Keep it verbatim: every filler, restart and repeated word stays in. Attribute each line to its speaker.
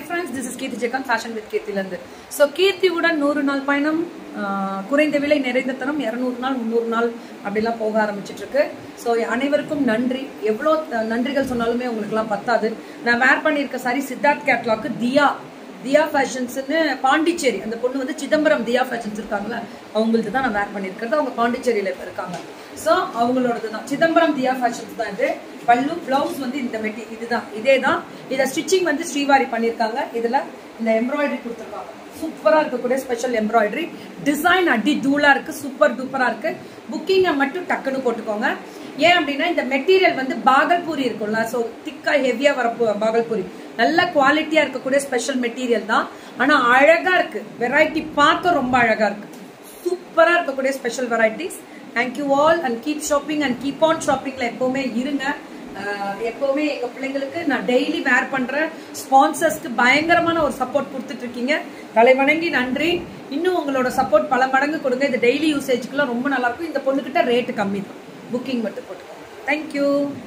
Speaker 1: friends, this is Keerthi Jekam, Fashion with Keerthi Landu. So Keerthi உடன் நூறு நாள் பயணம், குறைந்த விலை நிறைந்த தரம், இருநூறு நாள் முந்நூறு நாள் அப்படிலாம் போக ஆரம்பிச்சிட்டு இருக்கு. ஸோ அனைவருக்கும் நன்றி. எவ்வளோ நன்றிகள் சொன்னாலுமே உங்களுக்குலாம் பத்தாது. நான் வேர் பண்ணியிருக்க சாரி சித்தார்த் கேட்லாக்கு தியா தியா ஃபேஷன்ஸ்னு பாண்டிச்சேரி, அந்த பொண்ணு வந்து சிதம்பரம் தியா ஃபேஷன்ஸ் இருக்காங்களா, அவங்களுக்கு தான் நான் வேர் பண்ணியிருக்கிறது. அவங்க பாண்டிச்சேரியில் இப்போ இருக்காங்க. ஸோ அவங்களோடது தான் சிதம்பரம் தியா ஃபேஷன்ஸ் தான் இது. பல்லு பிளவுஸ் வந்து இந்த மெட்டி இதுதான், இதே தான். இதை ஸ்டிச்சிங் வந்து ஸ்ரீவாரி பண்ணியிருக்காங்க. இதில் இந்த எம்ப்ராய்டரி கொடுத்துருக்காங்க. சூப்பராக இருக்கக்கூடிய ஸ்பெஷல் எம்ப்ராய்டரி டிசைன் அடி தூளாக இருக்குது, சூப்பர் டூப்பராக இருக்குது. புக்கிங்கை மட்டும் டக்குன்னு போட்டுக்கோங்க. ஏன் அப்படின்னா இந்த மெட்டீரியல் வந்து பாகல்பூரி இருக்கும்ல, ஸோ திக்காக ஹெவியாக வர பாகல்பூரி நல்ல குவாலிட்டியாக இருக்கக்கூடிய ஸ்பெஷல் மெட்டீரியல் தான். ஆனால் அழகாக இருக்குது, வெரைட்டி பார்க்க ரொம்ப அழகாக இருக்குது. சூப்பராக இருக்கக்கூடிய special varieties. Thank you all and keep shopping and keep on ஷாப்பிங்கில் எப்போவுமே இருங்க. எப்போவுமே எங்கள் பிள்ளைங்களுக்கு நான் டெய்லி வேர் பண்ணுற ஸ்பான்சர்ஸ்க்கு பயங்கரமான ஒரு சப்போர்ட் கொடுத்துட்டு இருக்கீங்க. தலை வணங்கி நன்றி. இன்னும் உங்களோட சப்போர்ட் பல மடங்கு கொடுங்க. இது டெய்லி யூசேஜ்க்குலாம் ரொம்ப நல்லாயிருக்கும். இந்த பொண்ணுக்கிட்ட ரேட்டு கம்மி தான், புக்கிங் மட்டும் போட்டுக்கோங்க. தேங்க்யூ.